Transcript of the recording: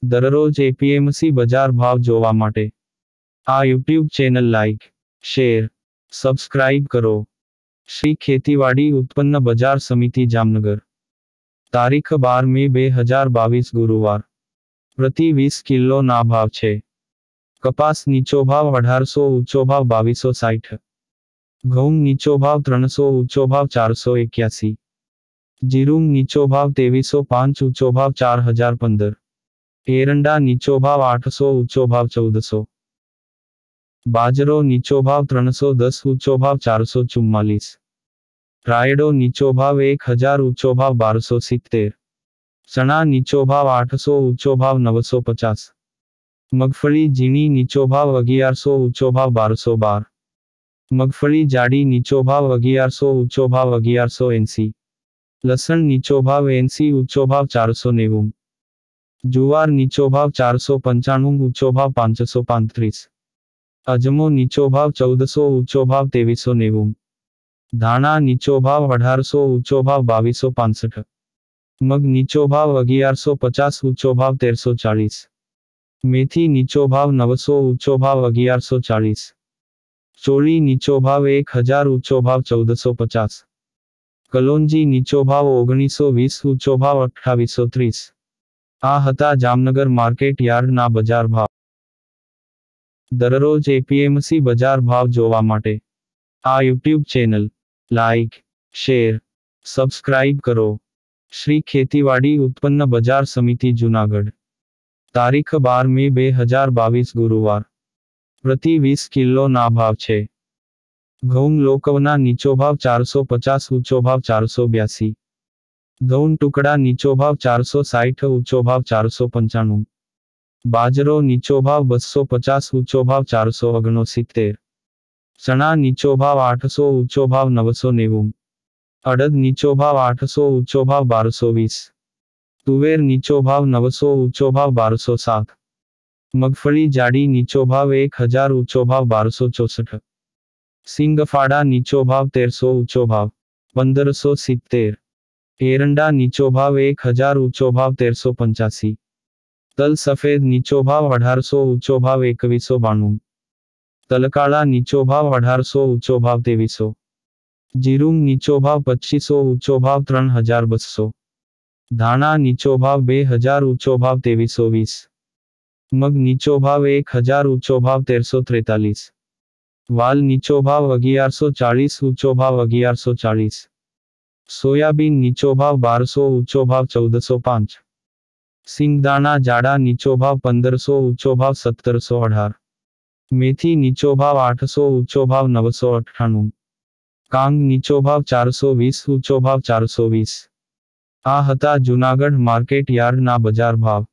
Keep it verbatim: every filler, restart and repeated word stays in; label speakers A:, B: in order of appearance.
A: દરરોજ એપીએમસી બજાર ભાવ જોવા માટે આ YouTube channel like, share, subscribe કરો. શ્રી ખેતીવાડી ઉત્પન્ન બજાર સમિતિ જામનગર. તારીખ બાર મે બે હજાર બાવીસ ગુરુવાર. પ્રતિ વીસ કિલો ના ભાવ છે. કપાસ નીચો ભાવ અઢારસો, ઊંચો ભાવ બાવીસો સાઠ. ઘઉં નીચો ભાવ ત્રણસો, ઊંચો ભાવ ચારસો એક્યાસી. જીરું નીચો ભાવ ત્રેવીસો પાંચ, ઊંચો ભાવ ચાર હજાર પંદર. એરંડા નીચો ભાવ આઠસો, ઊંચો ભાવ ચૌદસો. બાજરો નીચો ભાવ ત્રણસો દસ, ઊંચો ભાવ ચારસો ચુમ્માલીસ. રાયડો નીચો ભાવ એક હજાર, ઊંચો ભાવ બારસો સિત્તેર. ચણા નીચો ભાવ આઠસો, ઊંચો ભાવ નવસો પચાસ. મગફળી ઝીણી નીચો ભાવ અગિયારસો, ઊંચો ભાવ બારસો બાર. મગફળી જાડી નીચો ભાવ અગિયારસો, ઊંચો ભાવ અગિયારસો એંસી. લસણ નીચો ભાવ એંસી, ઊંચો ભાવ ચારસો નેવું. જુવાર નીચો ભાવ ચારસો પંચાણું, ઊંચો ભાવ પાંચસો પાંત્રીસ. અજમો નીચો ભાવ ચૌદસો, ઊંચો ભાવ ત્રેવીસો નેવું. ધાણા નીચો ભાવ અઢારસો, ઊંચો ભાવ બાવીસો પાંસઠ. મગ નીચો ભાવ અગિયારસો પચાસ, ઊંચો ભાવ તેરસો ચાળીસ. મેથી નીચો ભાવ નવસો, ઊંચો ભાવ અગિયારસો ચાળીસ. ચોળી નીચો ભાવ એક હજાર, ઊંચો ભાવ ચૌદસો પચાસ. કલોંજી નીચો ભાવ ઓગણીસો વીસ, ઊંચો ભાવ અઠ્ઠાવીસો ત્રીસ. આ હતા જામનગર માર્કેટ યાર્ડના બજાર ભાવ. દરરોજ એપીએમસી બજાર ભાવ જોવા માટે આ YouTube channel like, share, subscribe કરો. શ્રી ખેતીવાડી ઉત્પન્ન બજાર સમિતિ જૂનાગઢ. તારીખ બાર મે બે હજાર બાવીસ ગુરુવાર. પ્રતિ વીસ કિલો ના ભાવ છે. ઘઉં લોકવના નીચો ભાવ ચારસો પચાસ, ઊંચો ભાવ ચારસો બ્યાસી. ઘઉં ટુકડા નીચો ભાવ ચારસો સાઠ, ઊંચો ભાવ ચારસો પંચાણું. બાજરો નીચો ભાવ બસો પચાસ, ઊંચો ભાવ ચારસો ઓગણસિત્તેર. ચણા નીચો ભાવ આઠસો, ઊંચો ભાવ નવસો નેવું. અડદ નીચો ભાવ આઠસો, ઊંચો ભાવ બારસો વીસ. તુવેર નીચો ભાવ નવસો, ઊંચો ભાવ બારસો સાત. મગફળી જાડી નીચો ભાવ એક હજાર, ઊંચો ભાવ બારસો ચોસઠ. સિંગફાડા નીચો ભાવ તેરસો, ઊંચો ભાવ પંદરસો સિત્તેર. એરંડા નીચો ભાવ એક હજાર, ઊંચો ભાવ તેરસો પંચ્યાસી. તલ સફેદ નીચો ભાવ અઢારસો, ઊંચો ભાવ એકવીસો બાણું. તલકાળા નીચો ભાવ અઢારસો, ઊંચો ભાવ ત્રેવીસો. જીરું નીચો ભાવ પચીસો, ઊંચો ભાવ ત્રણ હજાર બસો. ધાણા નીચો ભાવ બે હજાર, ઊંચો ભાવ ત્રેવીસો વીસ. મગ નીચો ભાવ એક હજાર, ઊંચો ભાવ તેરસો ત્રેતાલીસ. વાલ નીચો ભાવ અગિયારસો ચાળીસ, ઊંચો ભાવ અગિયારસો ચાળીસ. સોયાબીન નીચો ભાવ બારસો, ઊંચો ભાવ ચૌદસો પાંચ. સિંગદાણા જાડા નીચો ભાવ પંદરસો, ઊંચો ભાવ સત્તરસો અઢાર. મેથી નીચો ભાવ આઠસો, ઊંચો ભાવ નવસો અઠ્ઠાણું. કાંગ નીચો ભાવ ચારસો વીસ, ઊંચો ભાવ ચારસો વીસ. આ હતા જૂનાગઢ માર્કેટ યાર્ડના બજાર ભાવ.